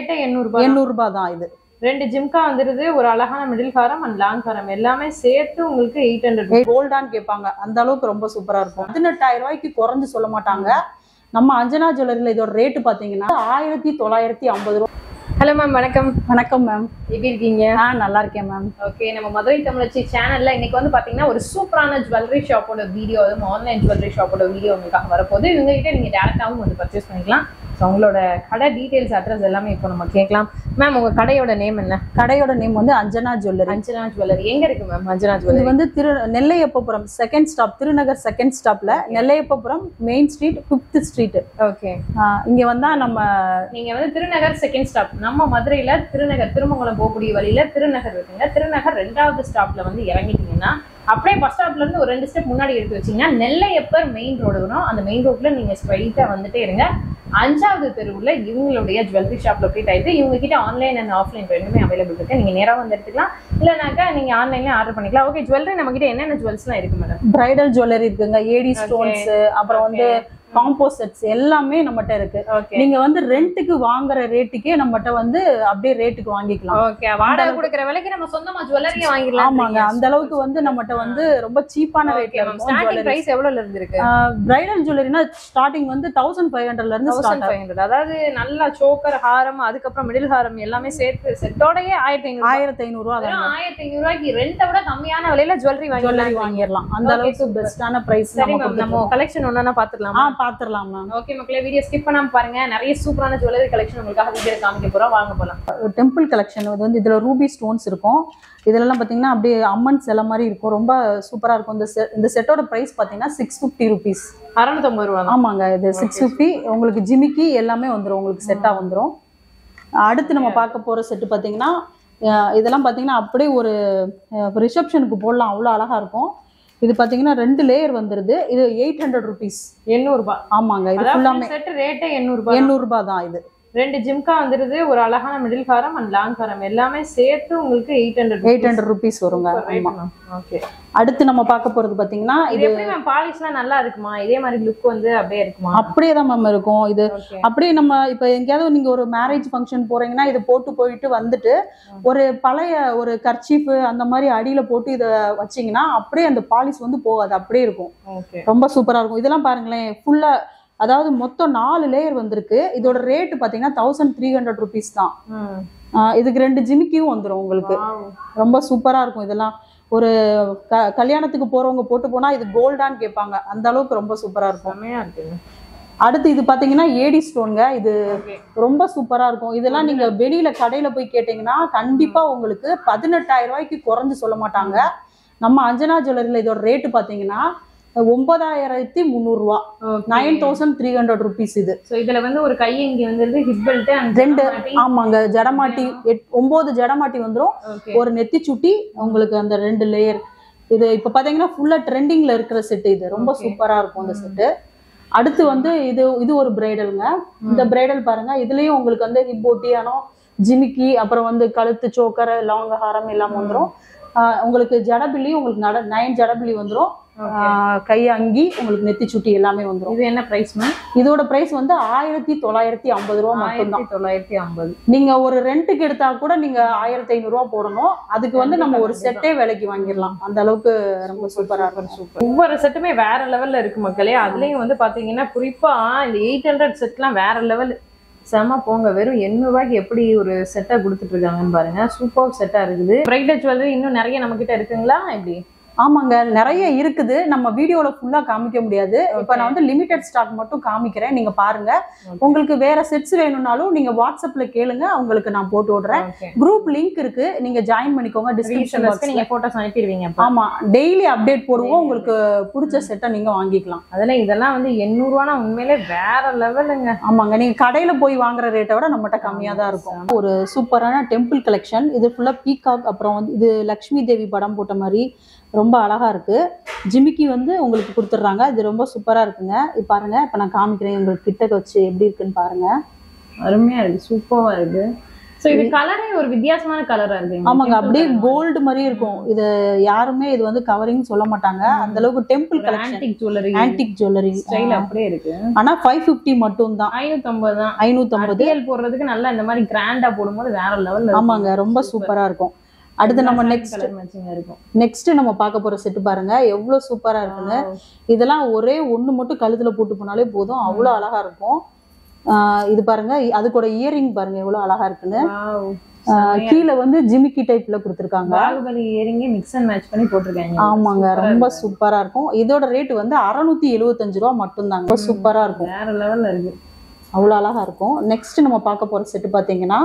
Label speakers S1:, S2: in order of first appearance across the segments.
S1: 800 ரூபாய் தான் இது.
S2: ரெண்டு ஜிம்கா வந்துருது, ஒரு அழகான மிடில் ஹாரம் அண்ட் லாங் ஹாரம் எல்லாமே சேர்த்து உங்களுக்கு 800.
S1: கோல்டான்னு கேட்பாங்க, அந்த அளவுக்கு ரொம்ப சூப்பரா இருக்கும். 18,000 ரூபாய்க்கு குறைஞ்சு சொல்ல மாட்டாங்க. நம்ம அஞ்சனா ஜுவல்லரியில இதோட ரேட்டு பாத்தீங்கன்னா 1950 ரூபாய்.
S2: ஹலோ மேம், வணக்கம்.
S1: வணக்கம் மேம்,
S2: எப்படி இருக்கீங்க?
S1: நல்லா இருக்கேன் மேம்.
S2: ஓகே, நம்ம மதுரை தமிழச்சி சேனல்ல இன்னைக்கு வந்து பாத்தீங்கன்னா ஒரு சூப்பரான ஜுவல்லரி ஷாப்போட வீடியோ, அதுவும் ஆன்லைன் ஜுவல்லரி ஷாப்போட வீடியோ உங்களுக்காக வரப்போகுது. இவங்க கிட்ட நீங்க டேரக்டாவும் வந்து பர்ச்சேஸ் பண்ணிக்கலாம். ஸோ உங்களோட கடை டீடைல்ஸ், அட்ரஸ் எல்லாமே இப்போ நம்ம கேட்கலாம். மேம், உங்க கடையோட நேம் என்ன?
S1: கடையோட நேம் வந்து அஞ்சனா ஜுவல்லரி.
S2: அஞ்சனா ஜுவல்லரி எங்க இருக்கு மேம்? அஞ்சனா ஜுவல்லரி
S1: இது வந்து Nellaiyappapuram second stop, Thirunagar second ஸ்டாப்ல Nellaiyappapuram main street 5th street.
S2: Okay,
S1: இங்க வந்தா நீங்க
S2: வந்து திருநகர் செகண்ட் ஸ்டாப். நம்ம மதுரையில திருநகர் திருமங்கலம் போகக்கூடிய வழியில திருநகர் இருக்குங்க. திருநகர் 2வது ஸ்டாப்ல வந்து இறங்கிட்டீங்கன்னா அப்படியே பஸ் ஸ்டாப்ல இருந்து ஒரு 2 ஸ்டெப் முன்னாடி எடுத்து வச்சீங்கன்னா நெல்லையப்பர் மெயின் ரோடு வரும். அந்த மெயின் ரோட்ல நீங்க ஸ்ட்ரைட்டா வந்துட்டே இருங்க. 5வது தெருவுல இவங்களுடைய ஜுவல்லரி ஷாப் லொக்கேட் ஆயிட்டு இவங்க கிட்ட ஆன்லைன் அண்ட் ஆஃப்லைன் ரெண்டுமே அவைலபிள் இருக்கு. நீங்க நேரா வந்து எடுத்துக்கலாம், இல்லைனாக்கா நீங்க ஆன்லைன்ல ஆர்டர் பண்ணிக்கலாம். ஓகே, ஜுவல்லரி நம்ம கிட்ட என்னென்ன ஜுவல்ஸ்லாம் இருக்கு மேடம்?
S1: பிரைடல் ஜுவல்லரி இருக்குங்க, ஏடி ஸ்டோன்ஸ், அப்புறம் வந்து காம்போசெட்ஸ் எல்லாமே நம்மகிட்ட இருக்கு. நீங்க வந்து ரெண்டுக்கு வாங்குற ரேட்டுக்கே நம்மகிட்ட வந்து அப்படியே ரேட்டுக்கு வாங்கிக்கலாம்.
S2: ஓகே, வாடகை கொடுக்கிற விலைக்கு நம்ம சொந்தமா ஜுவல்லரியை வாங்கிடலாம்.
S1: ஆமாங்க, அந்த அளவுக்கு வந்து நம்மகிட்ட வந்து ரொம்ப சீப்பான ரேட்ல இருக்கும்.
S2: ஸ்டார்டிங் பிரைஸ் எவ்வளவுல இருந்து இருக்கு?
S1: பிரைடல் ஜுவல்லரினா ஸ்டார்டிங் வந்து 1500ல இருந்து
S2: 1500. அதாவது நல்ல சோக்கர் ஹாரம், அதுக்கப்புறம் மிடில் ஹாரம் எல்லாமே சேர்த்து செட்டோடயே 1500
S1: ரூபாய்.
S2: 1500 ரூபாய்க்கு ரெண்டை விட கம்மியான விலையில ஜுவல்லரி வாங்கிடலாம்.
S1: அந்த அளவுக்கு பெஸ்டான பிரைஸ்.
S2: நம்ம கலெக்ஷன் ஒண்ணா பாத்துக்கலாம்.
S1: பாத்துறலாம் மேம்.
S2: ஓகே மக்களே, வீடியோ ஸ்கிப் பண்ணாம பாருங்க. நிறைய சூப்பரான ஜுவல்லரி கலெக்ஷன் உங்களுக்காக வீடியோ காமிக்க போறோம். வாங்க போலாம்.
S1: டெம்பிள் கலெக்ஷன் வந்து இதுல ரூபி ஸ்டோன்ஸ் இருக்கும். இதெல்லாம் பாத்தீங்கன்னா அப்படியே அம்மன் சிலை மாதிரி இருக்கும், ரொம்ப சூப்பரா இருக்கும். இந்த செட்டோட பிரைஸ் பாத்தீங்கன்னா 650 rupees.
S2: 650 ரூபாய்.
S1: ஆமாங்க, இது 650. உங்களுக்கு ஜிமிக்கி எல்லாமே வந்துடும், உங்களுக்கு செட்டா வந்துடும். அடுத்து நம்ம பார்க்க போற செட்டு பாத்தீங்கன்னா இதெல்லாம் பாத்தீங்கன்னா அப்படியே ஒரு ரிசப்ஷனுக்கு போடலாம், அவ்வளோ அழகா இருக்கும். இது பாத்தீங்கன்னா 2 லேயர் வந்துருது. இது 800 rupees.
S2: 800 ரூபாய்.
S1: ஆமாங்க, இது ஃபுல்லாமே
S2: செட் ரேட் 800 ரூபாய்.
S1: 800 ரூபாய் தான். இது
S2: ரெண்டு ஜிம்கா வந்துருது, ஒரு அழகான மிடில் ஹாரம் அண்ட் லாங் ஹாரம் எல்லாமே சேர்த்து உங்களுக்கு 800
S1: rupees வருங்க.
S2: ஓகே,
S1: அடுத்து நம்ம பார்க்க போறது பாத்தீங்கன்னா
S2: இது எப்படி மேம்? பாலிஷ்லாம் நல்லா இருக்குமா? இதே மாதிரி லுக் வந்து அப்படியே இருக்குமா?
S1: அப்படியே தான் மேம் இருக்கும். இது அப்படியே நம்ம இப்ப எங்கேயாவது நீங்க ஒரு மேரேஜ் ஃபங்க்ஷன் போறீங்கன்னா இதை போட்டு போயிட்டு வந்துட்டு ஒரு பழைய ஒரு கர்ச்சீஃப் அந்த மாதிரி அடியில போட்டு இதை வச்சீங்கன்னா அப்படியே அந்த பாலிஷ் வந்து போகாது, அப்படியே இருக்கும். ரொம்ப சூப்பரா இருக்கும். இதெல்லாம் பாருங்களேன், ஃபுல்லா அதாவது மொத்தம் 4 லேயர் வந்திருக்கு. இதோட ரேட் பாத்தீங்கன்னா 1300 rupees தான். இதுக்கு 2 ஜிமிக்கியும் வந்துடும் உங்களுக்கு. ரொம்ப சூப்பரா இருக்கும். இதெல்லாம் ஒரு கல்யாணத்துக்கு போறவங்க போட்டு போனா இது கோல்டான்னு கேட்பாங்க, அந்த அளவுக்கு ரொம்ப சூப்பரா இருக்கும். அடுத்து இது பாத்தீங்கன்னா ஏடி ஸ்டோன்ங்க. இது ரொம்ப சூப்பரா இருக்கும். இதெல்லாம் நீங்க வெளியில கடையில போய் கேட்டீங்கன்னா கண்டிப்பா உங்களுக்கு 18,000 ரூபாய்க்கு குறைஞ்சு சொல்ல மாட்டாங்க. நம்ம அஞ்சனா ஜுவல்லரியில இதோட ரேட்டு பாத்தீங்கன்னா 9300 ரூபாய். 9300 rupees. இது
S2: இதுல வந்து ஒரு கை இங்க வந்துருது, ஹிப் பெல்ட் அண்ட்
S1: 2 ஆமாங்க ஜடமாட்டி 9 ஜடமாட்டி வந்துரும். ஒரு நெத்தி சுட்டி உங்களுக்கு அந்த 2 லேயர். இது இப்ப பாத்தீங்கன்னா ஃபுல்லா ட்ரெண்டிங்ல இருக்கிற செட். இது ரொம்ப சூப்பரா இருக்கும் இந்த செட்டு. அடுத்து வந்து இது ஒரு பிரைடலுங்க. இந்த பிரைடல் பாருங்க, இதுலயும் உங்களுக்கு வந்து ஹிப் ஒட்டியானோ, ஜிமிக்கி, அப்புறம் வந்து கழுத்து சோக்கர், லாங் ஹாரம் எல்லாம் வந்துடும். உங்களுக்கு ஜடபிள்ளி, உங்களுக்கு 9 ஜடபிள்ளி வந்துடும். கை அங்கி, உங்களுக்கு நெத்தி சுட்டி எல்லாமே வந்துடும்.
S2: இது என்ன பிரைஸ் மேம்?
S1: இதோட பிரைஸ் வந்து 1950 ரூபாய் மட்டும்தான்.
S2: 1950.
S1: நீங்க ஒரு ரெண்டுக்கு எடுத்தா கூட நீங்க 1500 ரூபாய் போடணும். அதுக்கு வந்து நம்ம ஒரு செட்டே விலைக்கு வாங்கிடலாம், அந்த அளவுக்கு ரொம்ப சூப்பரா இருக்கும்.
S2: ஒவ்வொரு செட்டுமே வேற லெவல்ல இருக்கு மக்களே. அதுலயும் வந்து பாத்தீங்கன்னா குறிப்பா இந்த 800 செட்லாம் வேற லெவல். செம போங்க, வெறும் 800 ரூபாய்க்கு எப்படி ஒரு செட்டா கொடுத்துட்டு இருக்காங்கன்னு பாருங்க. சூப்பர் செட்டா இருக்குது. பிரைடல் ஜுவல்லரி இன்னும் நிறைய நம்ம கிட்ட இருக்குங்களா எப்படி?
S1: ஆமாங்க, நிறைய இருக்குது. நம்ம வீடியோல ஃபுல்லா காமிக்க முடியாது. இப்ப நான் வந்து லிமிடெட் ஸ்டாக் மட்டும் காமிக்கிறேன், நீங்க பாருங்க. உங்களுக்கு வேற செட்ஸ் வேணும்னாலும் நீங்க வாட்ஸ்அப்ல கேளுங்க, உங்களுக்கு நான் போட்டு விடுறேன். குரூப் லிங்க் இருக்கு, நீங்க ஜாயின் பண்ணிக்கோங்க. டிஸ்கிரிப்ஷன் பாக்ஸ்ல
S2: நீங்க போட்டோஸ் அனுப்பிடுவீங்க.
S1: ஆமா, டெய்லி அப்டேட் போடுவோம். உங்களுக்கு பிடிச்ச செட்டை நீங்க வாங்கிக்கலாம்.
S2: அதெல்லாம் இதெல்லாம் வந்து 800 ரூபானா உண்மையிலே வேற லெவலுங்க.
S1: ஆமாங்க, நீங்க கடையில போய் வாங்குற ரேட்டை விட நம்மகிட்ட கம்மியா தான் இருக்கும். ஒரு சூப்பரான டெம்பிள் கலெக்ஷன். இது ஃபுல்லா பீகாக், அப்புறம் வந்து இது லக்ஷ்மி தேவி படம் போட்ட மாதிரி ரொம்ப அழகா இருக்கு. ஜிமிக்கி வந்து உங்களுக்கு கொடுத்துட்றாங்க. இது ரொம்ப சூப்பரா இருக்குங்க. இது பாருங்க, இப்ப நான் காமிக்கிறேன் உங்களுக்கு கிட்ட வச்சு எப்படி இருக்குன்னு பாருங்க.
S2: அருமையா இருக்கு, சூப்பரா இருக்கு. சோ இது கலரே ஒரு வித்தியாசமான கலரா இருக்கு.
S1: ஆமாங்க, அப்படியே கோல்டு மாதிரி இருக்கும். இது யாருமே இது வந்து கவரிங் சொல்ல மாட்டாங்க. அந்த அளவுக்கு temple collection, antique jewellery
S2: style அப்படியே இருக்கு.
S1: ஆனா 550 மட்டும் தான்.
S2: 550 தான்.
S1: 550
S2: போடுறதுக்கு நல்லா இந்த மாதிரி கிராண்டா போடும்போது வேற லெவல்ல.
S1: ஆமாங்க, ரொம்ப சூப்பரா இருக்கும். அடுத்து நம்ம நெக்ஸ்ட் நம்ம பார்க்க போற செட் பாருங்க எவ்வளவு சூப்பரா இருக்குன்னு. இதெல்லாம் ஒரே ஒண்ணு மட்டும் கழுத்துல போட்டு போனாலே போதும், அவ்வளவு அழகா இருக்கும். இது பாருங்க, அதுக்கூட இயரிங் பாருங்க எவ்வளவு அழகா இருக்குன்னு. கீழே வந்து ஜிமிக்கி டைப்ல கொடுத்துருக்காங்க.
S2: பாகுபலி இயரிங்கே மிக்ஸ் அண்ட் மேட்ச் பண்ணி போட்டிருக்காங்க.
S1: ஆமாங்க, ரொம்ப சூப்பரா இருக்கும். இதோட ரேட் வந்து 675 ரூபா மட்டும் தாங்க. சூப்பரா இருக்கும்,
S2: வேற லெவல்ல இருக்கு,
S1: அவ்வளவு அழகா இருக்கும். நெக்ஸ்ட் நம்ம பார்க்க போற செட் பாத்தீங்கன்னா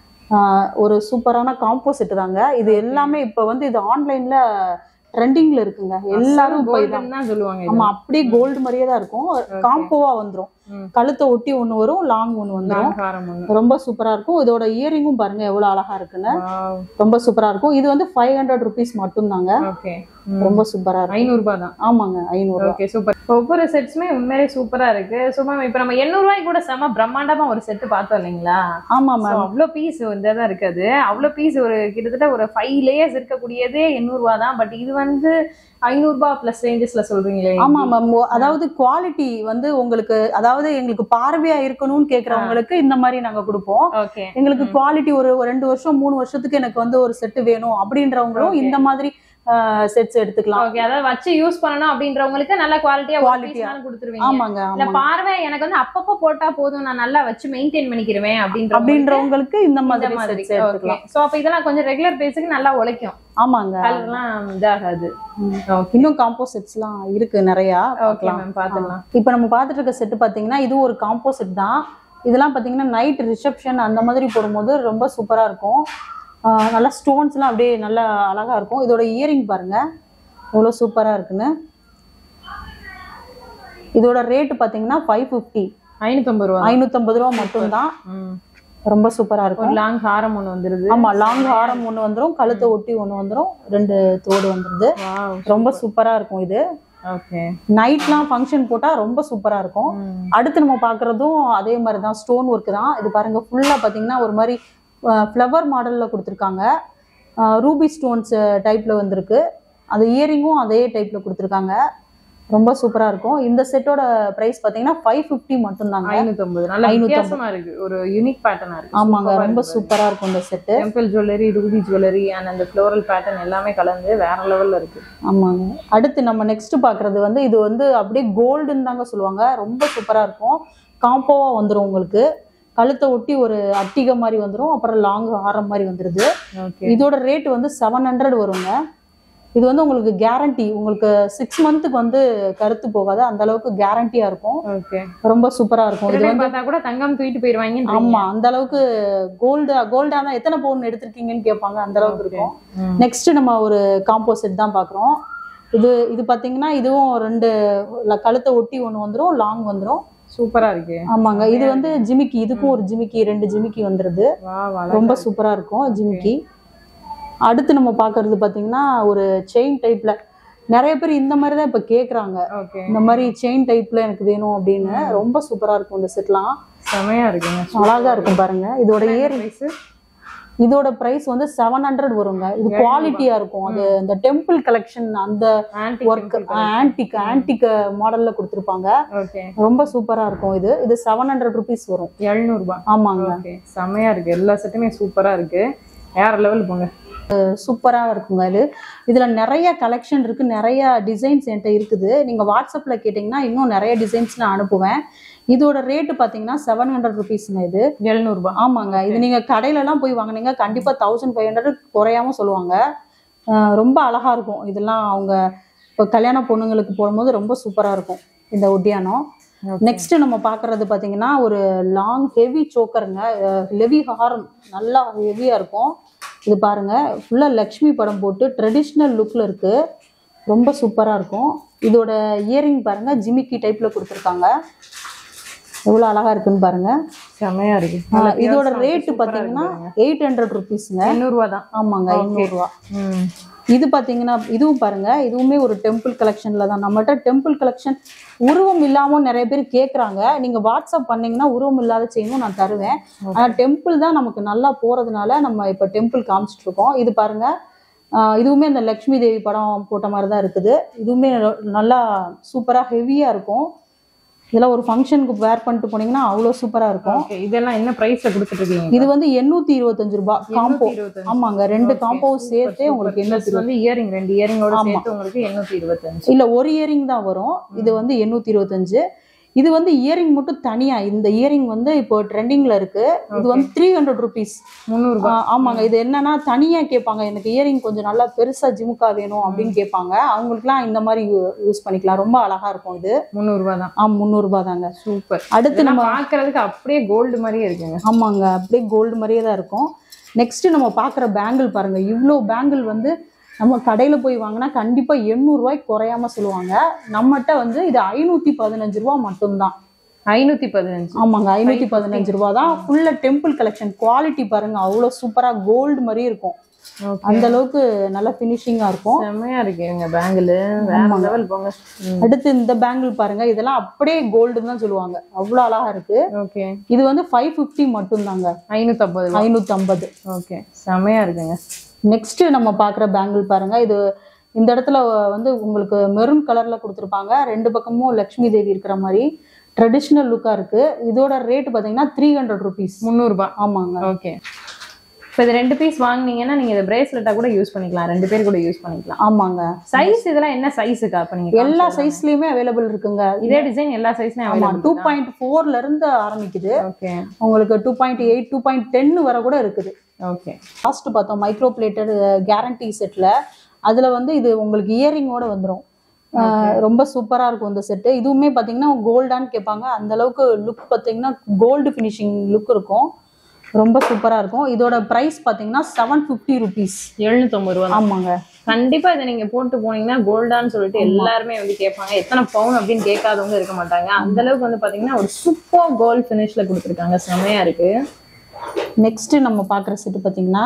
S1: ஒரு சூப்பரான காம்போ செட் தாங்க. இது எல்லாமே இப்ப வந்து இது ஆன்லைன்ல ட்ரெண்டிங்ல இருக்குங்க. எல்லாரும்
S2: சொல்லுவாங்க.
S1: ஆமா, அப்படியே கோல்டு மாதிரியே தான் இருக்கும். காம்போவா வந்துரும், கழுத்தை ஒட்டி ஒண்ணு வரும், லாங் ஒண்ணு வந்துரும். ரொம்ப சூப்பரா இருக்கும். இதோட இயரிங்கும் பாருங்க எவ்வளவு அழகா இருக்குன்னு, ரொம்ப சூப்பரா இருக்கும். இது வந்து 500 rupees மட்டும் தாங்க. ரொம்ப சூப்பரா இருக்கு.
S2: 500 ரூபாய் தான்.
S1: ஆமாங்க, 500 ரூபாய்.
S2: Okay, super. ஒவ்வொரு செட்ஸுமே உண்மையிலே சூப்பரா இருக்கு. சோ மேம், இப்போ நம்ம 800 ரூபாய் கூட செம பிரம்மாண்டமா ஒரு செட் பார்த்தோம் இல்லைங்களா?
S1: ஆமா மேம்,
S2: அவ்வளவு பீஸ் தான் இருக்காது. அவ்வளவு பீஸ் ஒரு கிட்டத்தட்ட ஒரு 5 லேயர்ஸ் இருக்கக்கூடியதே 800 ரூபாய் தான். பட் இது வந்து 500 ரூபாய் பிளஸ் ரேஞ்சஸ்ல சொல்றீங்களே?
S1: ஆமா மேம், அதாவது குவாலிட்டி வந்து உங்களுக்கு, அதாவது எங்களுக்கு பார்வையா இருக்கணும்னு கேக்குறவங்களுக்கு இந்த மாதிரி நாங்க கொடுப்போம். எங்களுக்கு குவாலிட்டி ஒரு 2 வருஷம் 3 வருஷத்துக்கு எனக்கு வந்து ஒரு செட் வேணும் அப்படின்றவங்களும் இந்த மாதிரி செட்ஸ் எடுத்துக்கலாம்.
S2: ஓகே, அதாவது வச்சு யூஸ் பண்ணனும் அப்படின்றவங்களுக்கு நல்ல குவாலிட்டியா கொடுத்துருவீங்க.
S1: ஆமாங்க,
S2: இல்ல பார்வை எனக்கு வந்து அப்பப்ப போட்டா போதும், நான் நல்லா வச்சு மெயின்டைன் பண்ணிக்கிறேன்
S1: அப்படின்றவங்களுக்கு இந்த மாதிரி செட்ஸ் எடுத்துக்கலாம்.
S2: சோ அப்ப இதெல்லாம் கொஞ்சம் ரெகுலர் பேஸ்க்கு நல்லா உழைக்கும்.
S1: ஆமாங்க,
S2: கலர்லாம் இதாகாது.
S1: இன்னும் காம்போ செட்ஸ்லாம் இருக்கு நிறைய.
S2: ஓகே மேம், பாத்துக்கலாம்.
S1: இப்போ நம்ம பார்த்துட்டு இருக்க செட் பாத்தீங்கன்னா இது ஒரு காம்போ செட் தான். இதெல்லாம் பாத்தீங்கன்னா நைட் ரிசப்ஷன் அந்த மாதிரி போடும்போது ரொம்ப சூப்பரா இருக்கும். நல்லா ஸ்டோன்ஸ்லாம் அப்படியே நல்லா அழகா இருக்கும். இதோட இயரிங் பாருங்க எவ்வளோ சூப்பரா இருக்குன்னு. இதோட ரேட் பாத்தீங்கன்னா 550, 550 ரூபா மட்டும் தான். ரொம்ப சூப்பரா இருக்கும்.
S2: லாங் ஹாரம் ஒன்று வந்துருது.
S1: ஆமா, லாங் ஹாரம் ஒன்று வந்துடும், கழுத்தை ஒட்டி ஒன்று வந்துடும், 2 தோடு வந்துருது. ரொம்ப சூப்பரா இருக்கும் இது. நைட்லாம் ஃபங்க்ஷன் போட்டா ரொம்ப சூப்பரா இருக்கும். அடுத்து நம்ம பாக்குறதும் அதே மாதிரி தான், ஸ்டோன் ஒர்க் தான். இது பாருங்க ஃபுல்லா பாத்தீங்கன்னா ஒரு மாதிரி ஃப்ளவர் மாடல்ல கொடுத்துருக்காங்க. ரூபி ஸ்டோன்ஸ் டைப்ல வந்திருக்கு. அது இயரிங்கும் அதே டைப்ல கொடுத்துருக்காங்க. ரொம்ப சூப்பரா இருக்கும். இந்த செட்டோட பிரைஸ் பாத்தீங்கன்னா 550 மட்டும் தாங்க.
S2: 550. நல்ல வித்தியாசமா இருக்கு, ஒரு யூனிக் பேட்டர்னா இருக்கு.
S1: ஆமாங்க, ரொம்ப சூப்பரா இருக்கும் இந்த set.
S2: Temple jewellery, ruby jewellery and அந்த ஃப்ளோரல் பேட்டர்ன் எல்லாமே கலந்து வேற லெவல்ல இருக்கு.
S1: ஆமாங்க. அடுத்து நம்ம நெக்ஸ்ட் பாக்குறது வந்து இது வந்து அப்படியே கோல்டுன்னு தாங்க சொல்லுவாங்க. ரொம்ப சூப்பரா இருக்கும். காம்போவா வந்துடும் உங்களுக்கு. கழுத்தை ஒட்டி ஒரு அட்டிகை மாதிரி வந்துடும், அப்புறம் லாங் ஹாரம் மாதிரி வந்துருது. இதோட ரேட் வந்து 700 வருங்க. இது வந்து உங்களுக்கு கேரண்டி, உங்களுக்கு 6 மந்த்துக்கு வந்து கருத்து போகாது, அந்த அளவுக்கு கேரண்டியா இருக்கும். ரொம்ப சூப்பரா இருக்கும். இது வந்து
S2: கூட தங்கம் தூக்கிட்டு போயிருவாங்க.
S1: ஆமா, அந்த அளவுக்கு கோல்டா தான் எத்தனை பவுன் எடுத்திருக்கீங்கன்னு கேட்பாங்க, அந்த அளவுக்கு இருக்கும். நெக்ஸ்ட் நம்ம ஒரு காம்போ செட் தான் பாக்குறோம். இது பாத்தீங்கன்னா இதுவும் 2 கழுத்தை ஒட்டி ஒண்ணு வந்துடும், லாங் வந்துடும்.
S2: சூப்பரா இருக்கு.
S1: ஆமாங்க, இது வந்து ஜிமிக்கி, இதுக்கும் ஒரு ஜிமிக்கி, 2 ஜிமிக்கி வந்துருது. ரொம்ப சூப்பரா இருக்கும் ஜிமிக்கி. அடுத்து நம்ம பாக்குறது பாத்தீங்கன்னா ஒரு செயின் டைப்ல, நிறைய பேர் இந்த மாதிரி தான் இப்ப கேக்குறாங்க. இந்த மாதிரி செயின் டைப்ல எனக்கு வேணும் அப்படின்னு. ரொம்ப சூப்பரா இருக்கும் இந்த செட்லாம்,
S2: செமையா இருக்குங்க,
S1: அழகா இருக்கும் பாருங்க. இதோட இதோட பிரைஸ் வந்து 700 வருங்க. இது குவாலிட்டியா இருக்கும். அது இந்த டெம்பிள் கலெக்ஷன், அந்த ஒர்க் ஆன்டிக் மாடல்ல கொடுத்துருப்பாங்க. ரொம்ப சூப்பரா இருக்கும். இது 700 rupees வரும்.
S2: 700 ரூபாய்.
S1: ஆமாங்க,
S2: செமையா இருக்கு. எல்லா செட்டுமே சூப்பரா இருக்கு, வேற லெவல் போங்க.
S1: சூப்பரா இருக்குங்க. இதுல நிறைய கலெக்ஷன் இருக்கு, நிறைய டிசைன்ஸ் என்கிட்ட இருக்குது. நீங்க வாட்ஸ்அப்ல கேட்டீங்கன்னா இன்னும் நிறைய டிசைன்ஸ் நான் அனுப்புவேன். இதோட ரேட்டு பாத்தீங்கன்னா 700 rupeesங்க. இது 700 ரூபாய். ஆமாங்க, இது நீங்க கடையில எல்லாம் போய் வாங்கினீங்க கண்டிப்பா 1500 குறையாம சொல்லுவாங்க. ரொம்ப அழகா இருக்கும். இதெல்லாம் அவங்க இப்போ கல்யாண பொண்ணுங்களுக்கு போடும்போது ரொம்ப சூப்பரா இருக்கும் இந்த ஒட்டியானம். நெக்ஸ்ட் நம்ம பாக்குறது பாத்தீங்கன்னா ஒரு லாங் ஹெவி சோக்கருங்க, ஹெவி ஹாரம், நல்லா ஹெவியா இருக்கும். இது பாருங்க ஃபுல்லா லக்ஷ்மி படம் போட்டு ட்ரெடிஷ்னல் லுக்ல இருக்கு. ரொம்ப சூப்பரா இருக்கும். இதோட இயரிங் பாருங்க ஜிமிக்கி டைப்ல கொடுத்துருக்காங்க. எவ்வளவு அழகா இருக்குன்னு பாருங்க,
S2: செமையா இருக்கு.
S1: இதோட ரேட் பாத்தீங்கன்னா 800 rupeesங்க.
S2: 800 ரூபாய் தான்.
S1: ஆமாங்க, 800 ரூபாய். இது பாத்தீங்கன்னா இதுவும் பாருங்க, இதுவுமே ஒரு டெம்பிள் கலெக்ஷன்ல தான். நம்மகிட்ட டெம்பிள் கலெக்ஷன் உருவம் இல்லாம நிறைய பேர் கேக்குறாங்க. நீங்க வாட்ஸ்அப் பண்ணீங்கன்னா உருவம் இல்லாத செயினும் நான் தருவேன். ஆனா டெம்பிள் தான் நமக்கு நல்லா போறதுனால நம்ம இப்ப டெம்பிள் காமிச்சிட்டு இருக்கோம். இது பாருங்க, இதுவுமே அந்த லக்ஷ்மி தேவி படம் போட்ட மாதிரி தான் இருக்குது. இதுவுமே நல்லா சூப்பரா ஹெவியா இருக்கும். இதெல்லாம் ஒரு ஃபங்க்ஷனுக்கு வேர் பண்ணிட்டு போனீங்கன்னா அவ்வளோ சூப்பரா இருக்கும்.
S2: இதெல்லாம் என்ன பிரைஸ்ல கொடுத்துட்டு இருக்கீங்க?
S1: இது வந்து 825 ரூபாய் காம்போ. ஆமாங்க, 2 காம்போ சேர்த்தே உங்களுக்கு 820.
S2: வந்து இயரிங் 2 இயரிங்கோட சேர்த்து உங்களுக்கு 825.
S1: இல்ல, ஒரு இயரிங் தான் வரும். இது வந்து 825. இது வந்து இயரிங் மட்டும் தனியா. இந்த இயரிங் வந்து இப்போ ட்ரெண்டிங்ல இருக்கு. இது வந்து 300 rupees,
S2: 300 ரூபாய்.
S1: ஆமாங்க. இது என்னன்னா தனியா கேட்பாங்க, எனக்கு இயரிங் கொஞ்சம் நல்லா பெருசா ஜிமுக்கா வேணும் அப்படின்னு கேட்பாங்க. அவங்களுக்குலாம் இந்த மாதிரி யூஸ் பண்ணிக்கலாம். ரொம்ப அழகா இருக்கும். இது
S2: 300 ரூபாய் தான்.
S1: 300 ரூபாய் தாங்க.
S2: சூப்பர்.
S1: அடுத்து நம்ம
S2: பாக்குறதுக்கு அப்படியே கோல்டு மாதிரியே இருக்குங்க.
S1: ஆமாங்க, அப்படியே கோல்டு மாதிரியே தான் இருக்கும். நெக்ஸ்ட் நம்ம பாக்குற பேங்கிள் பாருங்க. இவ்வளோ பேங்கிள் வந்து நம்ம கடையில போய் வாங்கினா கண்டிப்பா 800 ரூபாய்க்கு குறையாம சொல்லுவாங்க. நம்மகிட்ட வந்து இது 515 ரூபாய் மட்டும்தான்.
S2: 515?
S1: ஆமாங்க, 515 ரூபாய் தான். ஃபுல்லா டெம்பிள் கலெக்ஷன். குவாலிட்டி பாருங்க, அவ்வளோ சூப்பரா கோல்டு மாதிரி இருக்கும். அந்த அளவுக்கு நல்ல பினிஷிங்கா இருக்கும்.
S2: செம்மையா இருக்குங்க பேங்கிள். வேற லெவல் போங்க.
S1: அடுத்து இந்த பேங்கிள் பாருங்க, இதெல்லாம் அப்படியே கோல்டுன்னு தான் சொல்லுவாங்க. அவ்வளோ அழகா இருக்கு.
S2: ஓகே.
S1: இது வந்து 550 மட்டும் தாங்க.
S2: 550.
S1: 550.
S2: ஓகே, செம்மையா இருக்குங்க.
S1: நெக்ஸ்ட் நம்ம பாக்குற பேங்கிள் பாருங்க. இது இந்த இடத்துல வந்து உங்களுக்கு மெரூன் கலர்ல கொடுத்துருப்பாங்க. 2 பக்கமும் லக்ஷ்மி தேவி இருக்கிற மாதிரி ட்ரெடிஷ்னல் லுக்கா இருக்கு. இதோட ரேட் பாத்தீங்கன்னா 300 rupees.
S2: 300 ரூபாய்.
S1: ஆமாங்க.
S2: ஓகே. இப்போ இது 2 பீஸ் வாங்குனீங்கன்னா நீங்க இத பிரேஸ்லெட்டா கூட யூஸ் பண்ணிக்கலாம். 2 பேர் கூட யூஸ் பண்ணிக்கலாம்.
S1: ஆமாங்க.
S2: சைஸ் இதெல்லாம் என்ன சைஸ்க்கா? அப்ப நீங்க
S1: எல்லா சைஸ்லயுமே அவைலபிள் இருக்குங்க.
S2: இதே டிசைன் எல்லா சைஸ்லயும் அவைலபிள்.
S1: 2.4ல இருந்து ஆரம்பிக்குது.
S2: ஓகே.
S1: உங்களுக்கு 2.8, 2.10 வரை கூட இருக்குது.
S2: ஓகே.
S1: லாஸ்ட் பார்த்தோம் மைக்ரோ பிளேட்டட் கேரண்டி செட்ல. அதுல வந்து இது உங்களுக்கு இயரிங்கோட வந்துடும். ரொம்ப சூப்பரா இருக்கும் இந்த செட்டு. இதுவுமே பாத்தீங்கன்னா கோல்டான்னு கேட்பாங்க. அந்த அளவுக்கு லுக் பாத்தீங்கன்னா கோல்டு பினிஷிங் லுக் இருக்கும். ரொம்ப சூப்பரா இருக்கும். இதோட பிரைஸ் பாத்தீங்கன்னா 750 rupees. 750 ரூபாய். ஆமாங்க.
S2: கண்டிப்பா இதை நீங்க போட்டு போனீங்கன்னா கோல்டான்னு சொல்லிட்டு எல்லாருமே வந்து கேட்பாங்க. எத்தனை பவுன் அப்படின்னு கேட்காதவங்க இருக்க மாட்டாங்க. அந்த அளவுக்கு வந்து பாத்தீங்கன்னா ஒரு சூப்பர் கோல்ட் ஃபினிஷ்ல கொடுத்துருக்காங்க. செமையா இருக்கு.
S1: நெக்ஸ்ட் நம்ம பாக்குற செட்டு பாத்தீங்கன்னா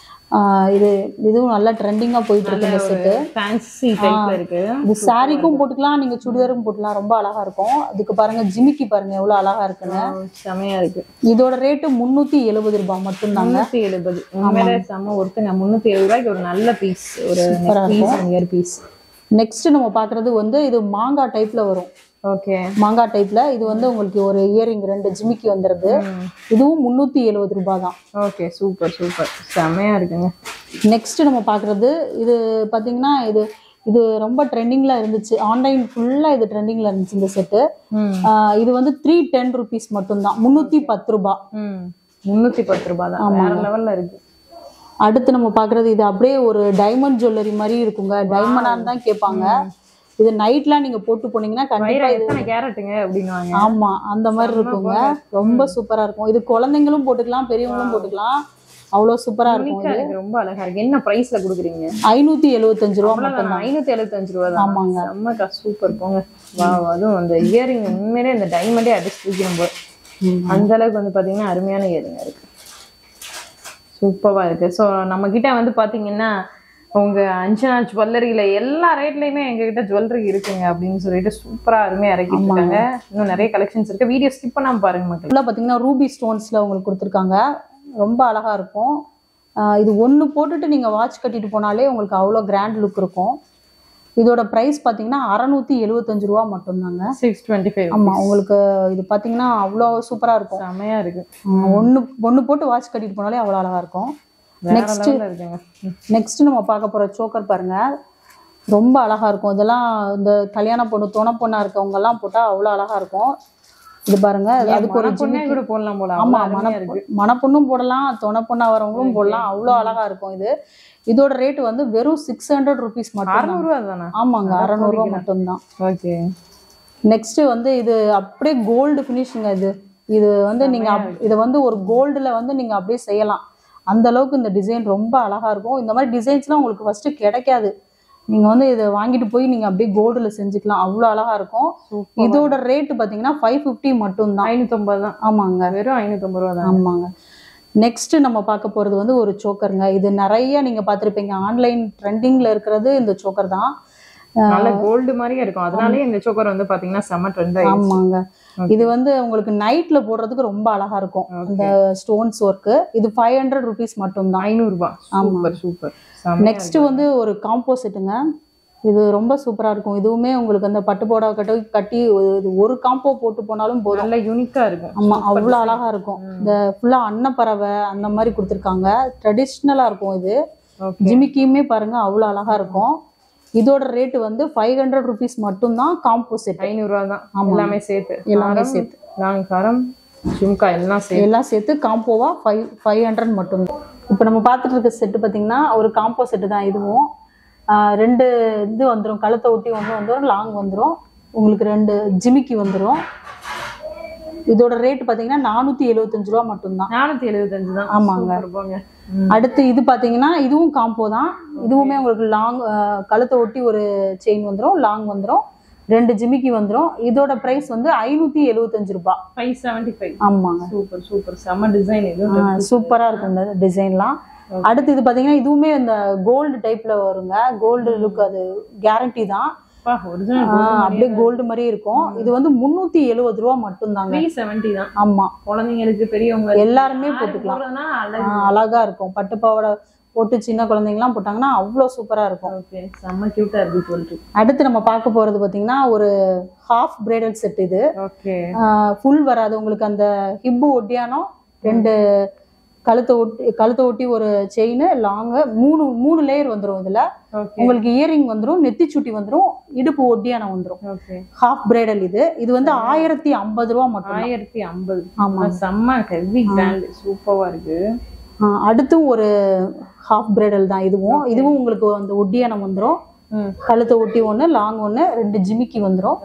S1: இதுவும் நல்லா ட்ரெண்டிங்கா போயிட்டு இருக்கு. இந்த செட்டு
S2: ஃபேன்சி டைப்ல இருக்கு.
S1: இது சாரிக்கும் போட்டுக்கலாம், நீங்க சுடிதாரும் போட்டுக்கலாம். ரொம்ப அழகா இருக்கும். அதுக்கு பாருங்க ஜிமிக்கி பாருங்க எவ்வளவு அழகா இருக்குன்னு.
S2: செமையா இருக்கு.
S1: இதோட ரேட்டு 370 ரூபாய் மட்டும் தாங்க.
S2: 370. உண்மையிலே செம ஒருத்தங்க 370 ரூபாய்க்கு ஒரு நல்ல பீஸ், ஒரு இயர் பீஸ்.
S1: நெக்ஸ்ட் நம்ம பாக்குறது வந்து இது மாங்காய் டைப்ல வரும்.
S2: ஓகே.
S1: மாங்காய் டைப்ல இது வந்து உங்களுக்கு ஒரு இயரிங் 2 ஜிமிக்கி வந்துருது. இதுவும் 370 ரூபாய் தான்.
S2: ஓகே, சூப்பர் சூப்பர், செமையா இருக்குங்க.
S1: நெக்ஸ்ட் நம்ம பாக்குறது இது பாத்தீங்கன்னா இது ரொம்ப ட்ரெண்டிங்ல இருந்துச்சு. ஆன்லைன் ஃபுல்லா இது ட்ரெண்டிங்ல இருந்துச்சு இந்த செட்டு. இது வந்து 310 rupees மட்டும் தான். 310 ரூபாய்.
S2: 310 ரூபாய் தான். வேற லெவல்ல இருக்கு.
S1: அடுத்து நம்ம பாக்குறது இது அப்படியே ஒரு டைமண்ட் ஜுவல்லரி மாதிரி இருக்குங்க. டைமண்டான்னு தான் கேட்பாங்க. இது நைட்லாம் நீங்க போட்டு போனீங்கன்னா கண்டிப்பா
S2: எத்தனை கேரட்டுங்க அப்படின்னுவாங்க.
S1: ஆமா, அந்த மாதிரி இருக்குங்க. ரொம்ப சூப்பரா இருக்கும். இது குழந்தைங்களும் போட்டுக்கலாம், பெரியவங்களும் போட்டுக்கலாம். அவ்வளவு சூப்பரா இருக்கும். இது
S2: ரொம்ப அழகா இருக்கு. என்ன பிரைஸ்ல கொடுக்குறீங்க?
S1: 575 ரூபாய் மட்டும் தான்.
S2: 575 ரூபாய் தான்.
S1: ஆமாங்க.
S2: செம்மக்கா, சூப்பர் போங்க. வாவ், அதுவும் அந்த இயரிங் உண்மையிலே இந்த டைமண்டே அடிச்சு தூக்கிடும் போது அந்த அளவுக்கு வந்து பாத்தீங்கன்னா அருமையான இயரிங் இருக்கு. சூப்பரா இருக்கு. ஸோ நம்ம கிட்ட வந்து பாத்தீங்கன்னா உங்க அஞ்சனா ஜுவல்லரியில எல்லா ரேட்லயுமே எங்ககிட்ட ஜுவல்லரி இருக்குங்க அப்படின்னு சொல்லிட்டு சூப்பரா அருமையா இறக்கிட்டு இருக்காங்க. இன்னும் நிறைய கலெக்ஷன்ஸ் இருக்கு. வீடியோ ஸ்கிப் பண்ணாம பாருங்க மக்கள்.
S1: ஃபுல்லா பாத்தீங்கன்னா ரூபி ஸ்டோன்ஸ்ல உங்களுக்கு கொடுத்துருக்காங்க. ரொம்ப அழகா இருக்கும். இது ஒன்று போட்டுட்டு நீங்க வாட்ச் கட்டிட்டு போனாலே உங்களுக்கு அவ்வளோ கிராண்ட் லுக் இருக்கும். இதோட பிரைஸ் பாத்தீங்கன்னா 675 ரூபாய் மட்டும்தாங்க.
S2: 625.
S1: ஆமா, உங்களுக்கு இது பாத்தீங்கன்னா அவ்வளோ சூப்பரா இருக்கும்.
S2: செமையா இருக்கு.
S1: ஒன்று போட்டு வாட்ச் கட்டிட்டு போனாலே அவ்வளோ அழகா இருக்கும். நெக்ஸ்ட் நம்ம பார்க்க போற சோக்கர் பாருங்க. ரொம்ப அழகா இருக்கும். இதெல்லாம் இந்த கல்யாண பொண்ணு துணை பொண்ணா இருக்கவங்க எல்லாம் போட்டா அவ்வளோ அழகா இருக்கும். இது பாருங்க, அதுக்கு ஒரு
S2: கூட போடலாம் போல.
S1: ஆமா, மணப்பொண்ணும் போடலாம், துணை பொண்ணா வரவங்களும் போடலாம். அவ்வளோ அழகா இருக்கும். இதோட ரேட் வந்து வெறும் 600 rupees மட்டும்.
S2: 600 ரூபாய் தானே?
S1: ஆமாங்க, 600 ரூபாய் மட்டும் தான்.
S2: ஓகே.
S1: நெக்ஸ்ட் வந்து இது அப்படியே கோல்டு ஃபினிஷிங். இது வந்து நீங்க இதை வந்து ஒரு கோல்டுல வந்து நீங்க அப்படியே செய்யலாம். அந்த அளவுக்கு இந்த டிசைன் ரொம்ப அழகா இருக்கும். இந்த மாதிரி டிசைன்ஸ்லாம் உங்களுக்கு ஃபர்ஸ்ட் கிடைக்காது. நீங்க வந்து இதை வாங்கிட்டு போய் நீங்க அப்படியே கோல்டுல செஞ்சுக்கலாம். அவ்வளோ அழகா இருக்கும். இதோட ரேட் பாத்தீங்கன்னா 550 மட்டும் தான்.
S2: 550 தான்.
S1: ஆமாங்க,
S2: வெறும் 550 ரூபாய் தான்.
S1: ஆமாங்க. நெக்ஸ்ட் நம்ம பார்க்க போறது வந்து ஒரு சோக்கருங்க. இது நிறைய நீங்க பார்த்திருப்பீங்க, ஆன்லைன் ட்ரெண்டிங்ல இருக்கிறது இந்த சோக்கர் தான்.
S2: நல்ல கோல்டு மாதிரியே இருக்கும். அதனாலேயே இந்த சோக்கர் வந்து பாத்தீங்கன்னா செம்ம ட்ரெண்ட் ஆயிடுச்சு.
S1: ஆமாங்க. இது வந்து உங்களுக்கு நைட்ல போடுறதுக்கு ரொம்ப அழகா இருக்கும் இந்த ஸ்டோன்ஸ் ஒர்க்கு. இது 500 rupees மட்டும்தான்.
S2: 500 ரூபாய். Super super.
S1: நெக்ஸ்ட் வந்து ஒரு காம்போசிட்டுங்க. இது ரொம்ப சூப்பரா இருக்கும். இதுவுமே உங்களுக்கு அந்த பட்டு புடவை கட்டி ஒரு காம்போ போட்டு போனாலும் போதும்.
S2: நல்ல யூனிக்கா இருக்கும்.
S1: ஆமா, அவ்வளவு அழகா இருக்கும். இந்த ஃபுல்லா அன்னப்பறவை அந்த மாதிரி கொடுத்துருக்காங்க. ட்ரெடிஷ்னலா இருக்கும் இது. ஜிமிக்கியுமே பாருங்க அவ்வளவு அழகா இருக்கும். இதோட ரேட் வந்து 500 rupees மட்டும்தான். காம்போசிட்
S2: 500 ரூபாய் தான். எல்லாமே சேர்த்து லாங் ஹாரம் ஜும்கா எல்லாம் சேர்த்து காம்போவா 500 மட்டும்தான். இப்போ நம்ம பார்த்துட்டு இருக்க செட்டு பார்த்தீங்கன்னா ஒரு காம்போ செட்டு தான். இதுவும் 2 இது வந்துடும், கழுத்தை ஒட்டி ஒன்று வந்துடும், லாங் வந்துடும், உங்களுக்கு 2 ஜிமிக்கி வந்துடும். இதோட ரேட் பார்த்தீங்கன்னா 475 ரூபா மட்டும்தான். 475 தான்.
S1: ஆமாங்க. அடுத்து இது பார்த்தீங்கன்னா இதுவும் காம்போ தான். இதுவுமே உங்களுக்கு லாங் கழுத்தை ஒட்டி ஒரு செயின் வந்துடும், லாங் வந்துடும், 2 ஜிமிக்கி வந்துடும். இதோட பிரைஸ் வந்து 575 ரூபாய்.
S2: 575.
S1: ஆமாங்க.
S2: Super super. செம்ம டிசைன். இது
S1: சூப்பரா இருக்கும் இந்த டிசைன்லாம். அடுத்து இது பாத்தீங்கன்னா இதுவுமே இந்த கோல்டு டைப்ல வருங்க. கோல்டு லுக், அது கேரண்டி தான். அப்படியே கோல்டு மாதிரி இருக்கும். இது வந்து 370 ரூபா மட்டும்தாங்க.
S2: 370 தான்.
S1: ஆமா,
S2: குழந்தைங்களுக்கு பெரியவங்க
S1: எல்லாருமே போட்டுக்கலாம். அழகா இருக்கும். பட்டு பாவாடை போட்டு சின்ன குழந்தைங்கலாம் போட்டாங்கன்னா அவ்வளவு சூப்பரா இருக்கும்.
S2: செம்ம கியூட்டா இருக்கு.
S1: அடுத்து நம்ம பார்க்க போறது பாத்தீங்கன்னா ஒரு ஹாஃப் பிரைடல் செட். இது ஃபுல் வராது உங்களுக்கு. அந்த ஹிப்பு ஒட்டியானம், 2 கழுத்தை ஒட்டி ஒரு செயின், லாங்கு, 3 லேயர் வந்துடும். இதுல உங்களுக்கு இயரிங் வந்துடும், நெத்தி சுட்டி வந்துடும், இடுப்பு ஒட்டியானம் வந்துடும். ஹாஃப் பிரைடல் இது வந்து 1050 ரூபா மட்டும்.
S2: 1050. ஆமா, செம்ம ஹெவி கிராண்ட், சூப்பரா இருக்கு.
S1: அடுத்தும் ஒரு ஹாஃப் பிரைடல் தான். இதுவும் உங்களுக்கு அந்த ஒட்டியானம் வந்துடும், கழுத்தை ஒட்டி ஒன்று, லாங் ஒன்று, 2 ஜிமிக்கி வந்துடும்,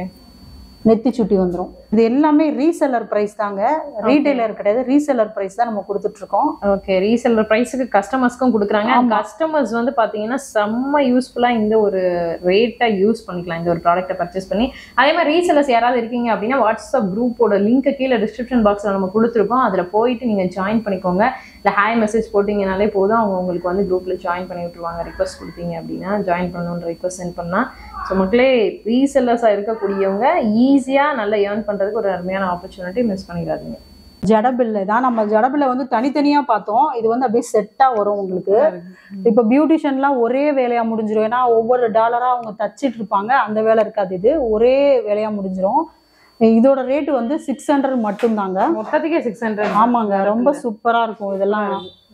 S1: நெத்தி சுட்டி வந்துடும். இது எல்லாமே ரீசெல்லர் பிரைஸ் தாங்க, ரீட்டைலர் கிடையாது. ரீசெல்லர் பிரைஸ் தான் நம்ம கொடுத்துட்டு இருக்கோம்.
S2: ஓகே, ரீசெல்லர் பிரைஸுக்கு கஸ்டமர்ஸ்க்கும் கொடுக்குறாங்க. கஸ்டமர்ஸ் வந்து பாத்தீங்கன்னா செம்ம யூஸ்ஃபுல்லா இந்த ஒரு ரேட்டை யூஸ் பண்ணிக்கலாம் இந்த ஒரு ப்ராடக்ட்டை பர்ச்சேஸ் பண்ணி. அதே மாதிரி ரீசெல்லர்ஸ் யாராவது இருக்கீங்க அப்படின்னா வாட்ஸ்அப் குரூப்போட லிங்க் கீழே டிஸ்கிரிப்ஷன் பாக்ஸ்ல நம்ம கொடுத்துருக்கோம். அதுல போயிட்டு நீங்க ஜாயின் பண்ணிக்கோங்க. இல்லை ஹாய் மெசேஜ் போட்டிங்கனாலே போதும், அவங்க உங்களுக்கு வந்து குரூப்ல ஜாயின் பண்ணி விட்டுருவாங்க. ரிக்வஸ்ட் கொடுத்தீங்க அப்படின்னா ஜாயின் பண்ணணுன்ற ரிக்வஸ்ட் சென்ட் பண்ணா. ஸோ மக்களே, ரீசெல்லர்ஸா இருக்கக்கூடியவங்க ஈஸியா நல்லா ஏர்ன் பண்றதுக்கு ஒரு அருமையான ஆப்பர்ச்சுனிட்டி, மிஸ் பண்ணிடாதீங்க.
S1: ஜடபில்ல தான். நம்ம ஜடபில்ல வந்து தனித்தனியா பார்த்தோம். இது வந்து அப்படியே செட்டா வரும் உங்களுக்கு. இப்ப பியூட்டிஷியன்லாம் ஒரே வேலையா முடிஞ்சிடும். ஏன்னா ஒவ்வொரு டாலரா அவங்க தச்சிட்டு இருப்பாங்க, அந்த வேலை இருக்காது. இது ஒரே வேலையா முடிஞ்சிடும். இதோட ரேட் வந்து 600 மட்டும் தாங்க.
S2: மொத்தத்துக்கே 600.
S1: ஆமாங்க, ரொம்ப சூப்பரா இருக்கும் இதெல்லாம்.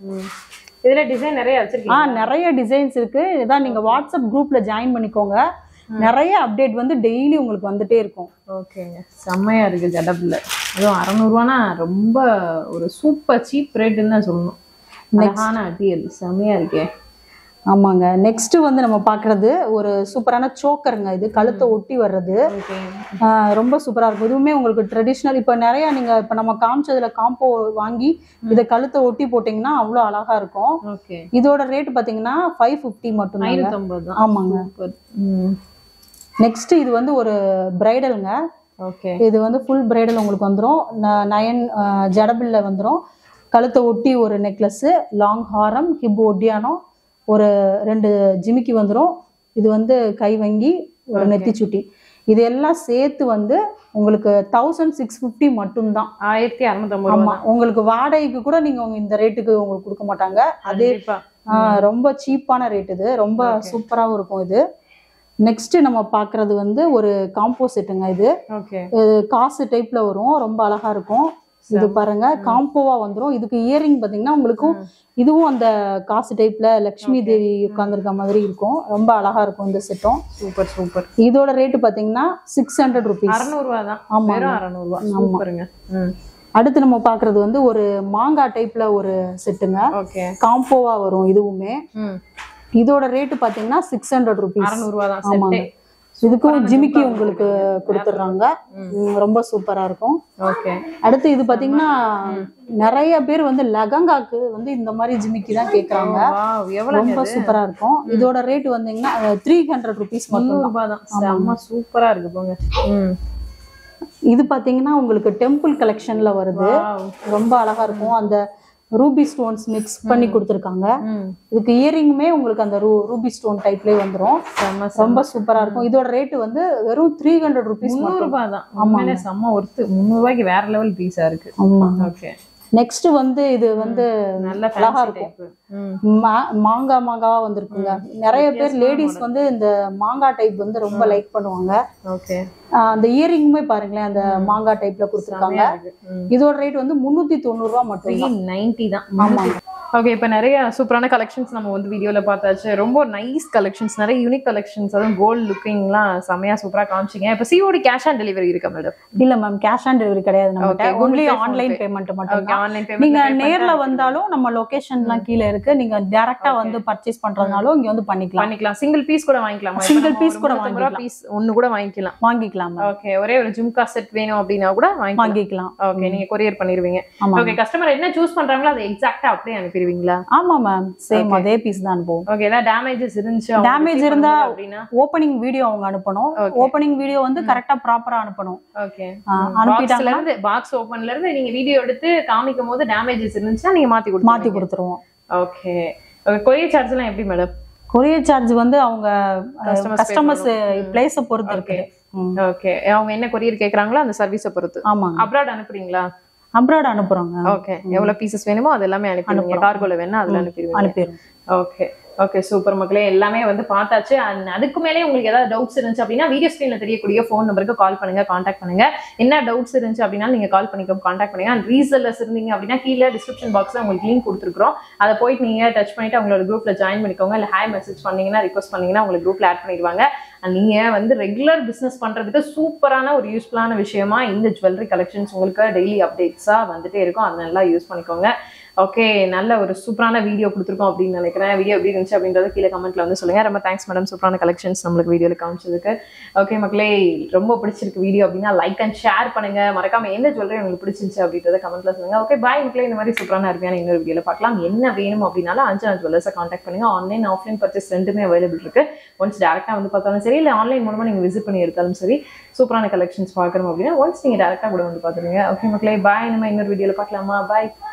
S2: இதுல டிசைன் நிறைய வச்சிருக்கீங்க.
S1: நிறைய டிசைன்ஸ் இருக்கு. இதான் நீங்க வாட்ஸ்அப் குரூப்ல ஜாயின் பண்ணிக்கோங்க. நிறைய அப்டேட் வந்து டெய்லி உங்களுக்கு வந்துட்டே இருக்கும்.
S2: ஓகேங்க, செம்மையா இருக்கு ஜடபில். அதுவும் 600 ரூபானா ரொம்ப ஒரு சூப்பர் சீப் ரேட்டுன்னு தான் சொல்லணும். அழகான அட்டியல், செம்மையா இருக்கே.
S1: ஆமாங்க. நெக்ஸ்ட் வந்து நம்ம பாக்குறது ஒரு சூப்பரான சோக்கருங்க. இது கழுத்தை ஒட்டி வர்றது ரொம்ப சூப்பரா இருக்கும். இதுவுமே உங்களுக்கு ட்ரெடிஷ்னல். இப்ப நிறைய நீங்க இப்ப நம்ம காமிச்சதுல காம்போ வாங்கி இதை கழுத்தை ஒட்டி போட்டீங்கன்னா அவ்வளவு அழகா இருக்கும். இதோட ரேட் பாத்தீங்கன்னா 550 மட்டும்.
S2: 550.
S1: ஆமாங்க. நெக்ஸ்ட் இது வந்து ஒரு பிரைடலுங்க. இது வந்து ஃபுல் பிரைடல் உங்களுக்கு வந்துடும். 9 ஜடபில்ல வந்துடும். கழுத்தை ஒட்டி ஒரு நெக்லஸ், லாங் ஹாரம், ஹிப் ஒட்டியானம், ஒரு 2 ஜிமிக்கி வந்துடும். இது வந்து கை வங்கி, ஒரு நெத்தி சுட்டி. இது எல்லாம் சேர்த்து வந்து உங்களுக்கு 1650 மட்டும்தான்.
S2: 1650.
S1: ஆமா, உங்களுக்கு வாடகைக்கு கூட நீங்க இந்த ரேட்டுக்கு உங்களுக்கு கொடுக்க மாட்டாங்க. அதே ரொம்ப சீப்பான ரேட். இது ரொம்ப சூப்பராகவும் இருக்கும். இது நெக்ஸ்ட் நம்ம பாக்குறது வந்து ஒரு காம்போசிட்டுங்க. இது காசு டைப்ல வரும், ரொம்ப அழகா இருக்கும். இது பாருங்க, காம்போவா வந்துடும். இதுக்கு இயரிங் பாத்தீங்கன்னா உங்களுக்கும் இதுவும் அந்த காசு டைப்ல லட்சுமி தேவி உட்கார்ந்துருக்க மாதிரி இருக்கும். ரொம்ப அழகா இருக்கும் இந்த செட்டும்.
S2: Super super.
S1: இதோட ரேட் பாத்தீங்கன்னா 600 rupees.
S2: 600 ரூபா தான்.
S1: ஆமா,
S2: 600 ரூபா. சூப்பருங்க.
S1: அடுத்து நம்ம பாக்குறது வந்து ஒரு மாங்காய் டைப்ல ஒரு செட்டுங்க. காம்போவா வரும் இதுவுமே. இதோட ரேட் பாத்தீங்கன்னா 600 rupees.
S2: 600 ரூபா தான்.
S1: ஆமாங்க. இதுக்கும் ஜிமிக்கி உங்களுக்கு கொடுத்துடுறாங்க. ரொம்ப சூப்பரா இருக்கும். அடுத்து இது பாத்தீங்கன்னா நிறைய பேர் வந்து லெகங்காக்கு வந்து இந்த மாதிரி ஜிமிக்கி தான் கேக்குறாங்க. ரொம்ப சூப்பரா இருக்கும். இதோட ரேட் வந்தீங்கன்னா 300 rupees மட்டும்.
S2: சூப்பரா இருக்கு போங்க.
S1: இது பாத்தீங்கன்னா உங்களுக்கு டெம்பிள் கலெக்ஷன்ல வருது. ரொம்ப அழகா இருக்கும். அந்த ரூபி ஸ்டோன்ஸ் மிக்ஸ் பண்ணி கொடுத்துருக்காங்க. இதுக்கு இயரிங்குமே உங்களுக்கு அந்த ரூபி ஸ்டோன் டைப்லயே வந்துரும். ரொம்ப சூப்பரா இருக்கும். இதோட ரேட் வந்து வெறும் 300 rupees.
S2: 300 ரூபாய் தான். ஆமாங்க, செம்ம ஒர்த். 300 ரூபாய்க்கு வேற லெவல் பீஸா இருக்கு.
S1: ஆமா.
S2: ஓகே,
S1: நெக்ஸ்ட் வந்து இது வந்து
S2: நல்ல
S1: அழகா இருக்கும். மாங்காவா வந்திருக்குங்க. நிறைய பேர் லேடிஸ் வந்து இந்த மாங்காய் டைப் வந்து ரொம்ப லைக் பண்ணுவாங்க.
S2: ஓகே,
S1: அந்த இயரிங்குமே பாருங்களேன் அந்த மாங்காய் டைப்ல கொடுத்துருக்காங்க. இதோட ரேட் வந்து 390 ரூபாய் மட்டும்.
S2: 390 தான்.
S1: ஆமாங்க.
S2: ஓகே, இப்போ நிறைய சூப்பரான கலெக்ஷன்ஸ் நம்ம வந்து வீடியோல பார்த்தாச்சு. ரொம்ப நைஸ் கலெக்ஷன்ஸ், நிறைய யூனிக் கலெக்ஷன்ஸ், அதுவும் கோல்டு லுக்கிங்லாம் செமையா சூப்பரா காமிச்சிங்க. இப்போ சிஓடி கேஷ் ஆன் டெலிவரி இருக்கா மேடம்?
S1: இல்ல மேம், கேஷ் ஆன் டெலிவரி கிடையாது நம்மகிட்ட. ஒன்லி ஆன்லைன் பேமெண்ட் மட்டும் தான்.
S2: Online payment.
S1: நீங்க நேர்ல வந்தாலும் நம்ம லொகேஷன்லாம் கீழ இருக்கு. நீங்க டைரக்டா வந்து பர்ச்சேஸ் பண்றதுனாலும் இங்க வந்து பண்ணிக்கலாம்.
S2: சிங்கிள் பீஸ் கூட வாங்கிக்கலாம்.
S1: சிங்கிள் பீஸ் கூட வாங்கிக்கலாம்.
S2: பீஸ் ஒன்னு கூட வாங்கிக்கலாம். ஓகே, ஒரே ஒரு ஜும்கா செட் வேணும் அப்படினா கூட வாங்கிக்கலாம். ஓகே, நீங்க கொரியர் பண்ணிடுவீங்க. ஓகே, கஸ்டமர் என்ன சூஸ் பண்றாங்களோ அதை எக்ஸாக்ட்டா அப்படியே அனுப்பிடுவீங்களா?
S1: ஆமா மேம், சேம் அதே பீஸ் தான் அனுப்புவோம்.
S2: ஓகே, ஏதாவது டேமேஜஸ் இருந்துச்சு,
S1: டேமேஜ் இருந்தா ஓபனிங் வீடியோ அவங்க அனுப்பணும். ஓபனிங் வீடியோ வந்து கரெக்ட்டா ப்ராப்பரா அனுப்பணும்.
S2: ஓகே,
S1: அனுப்பிட்டாங்கல
S2: இருந்து பாக்ஸ் ஓபன்ல இருந்து நீங்க வீடியோ எடுத்து காமிக்கும் போது டேமேஜஸ் இருந்துச்சுனா நீங்க மாத்தி கொடுத்துருவோம். ஓகே, கொரியர் சார்ஜ் எல்லாம் எப்படி மேடம்?
S1: கொரியர் சார்ஜ் வந்து அவங்க கஸ்டமர்ஸ் பிளேஸ் பொறுத்து இருக்கு.
S2: ஓகே, அவங்க என்ன கொரியர் கேக்குறாங்களோ அந்த சர்வீஸை பொறுத்து.
S1: ஆமா.
S2: அப்ராட் அனுப்புறீங்களா?
S1: அப்ராட் அனுப்புறோங்க.
S2: ஓகே, எவ்வளவு பீசஸ் வேணுமோ அது எல்லாமே அனுப்பிடுவீங்க. கார்கோல வேணா அதுல அனுப்பிடுவோம். ஓகே, ஓகே, சூப்பர் மக்களே. எல்லாமே வந்து பார்த்தாச்சு. அதுக்கு மேலே உங்களுக்கு ஏதாவது டவுட்ஸ் இருந்துச்சு அப்படின்னா வீடியோ ஸ்கிரீன்ல தெரியக்கூடிய ஃபோன் நம்பருக்கு கால் பண்ணுங்க, காண்டாக்ட் பண்ணுங்க. என்ன டவுட்ஸ் இருந்துச்சு அப்படின்னா நீங்க கால் பண்ணிக்கோ, காண்டாக்ட் பண்ணுங்க. அண்ட் ரீசெல்லர்ஸ் இருந்தீங்க அப்படின்னா கீழே டிஸ்கிரிப்ஷன் பாக்ஸ்ல உங்களுக்கு லிங்க் கொடுத்துருக்கோம். அதை போயிட்டு நீங்க டச் பண்ணிட்டு அவங்களோட குரூப்ல ஜாயின் பண்ணிக்கோங்க. இல்லை ஹாய் மெசேஜ் பண்ணீங்கன்னா ரிக்வஸ்ட் பண்ணீங்கன்னா உங்களுக்கு குரூப்ல ஆட் பண்ணிடுவாங்க. அண்ட் நீங்க வந்து ரெகுலர் பிசினஸ் பண்றதுக்கு சூப்பரான ஒரு யூஸ்ஃபுல்லான விஷயமா இந்த ஜுவல்லரி கலெக்ஷன்ஸ் உங்களுக்கு டெய்லி அப்டேட்ஸா வந்துட்டே இருக்கும். அதை நல்லா யூஸ் பண்ணிக்கோங்க. ஓகே, நல்ல ஒரு சூப்பரான வீடியோ கொடுத்துருக்கோம் அப்படின்னு நினைக்கிறேன். வீடியோ எப்படி இருந்துச்சு அப்படின்றத கீழே கமெண்ட்ல வந்து சொல்லுங்க. ரொம்ப தேங்க்ஸ் மேடம், சூப்பரான கலெக்ஷன்ஸ் நம்மளுக்கு வீடியோல காமிச்சதுக்கு. ஓகே மக்களே, ரொம்ப பிடிச்சிருக்கு வீடியோ அப்படின்னா லைக் அண்ட் ஷேர் பண்ணுங்க. மறக்காம எந்த ஜுவல்லரி உங்களுக்கு பிடிச்சிருச்சு அப்படின்றத கமெண்ட்ல சொல்லுங்க. ஓகே, பாய் மக்களே. இந்த மாதிரி சூப்பரான அருமையான இன்னொரு வீடியோல பார்க்கலாம். என்ன வேணும் அப்படின்னாலும் அஞ்சனா ஜுவல்லர்ஸை காண்டாக்ட் பண்ணுங்க. ஆன்லைன் ஆஃப்லைன் பர்ச்சேஸ் ரெண்டுமே அவைலபிள் இருக்கு. ஒன்ஸ் டேரக்டா வந்து பார்த்தாலும் சரி, இல்லை ஆன்லைன் மூலமா நீங்க விசிட் பண்ணி எடுத்தாலும் சரி, சூப்பரான கலெக்ஷன்ஸ் பார்க்கணும் அப்படின்னா ஒன்ஸ் நீங்க டேரக்டா கூட வந்து பார்த்துருங்க. ஓகே மக்களே, பாய். நம்ம இன்னொரு வீடியோல பார்க்கலாமா? பாய்.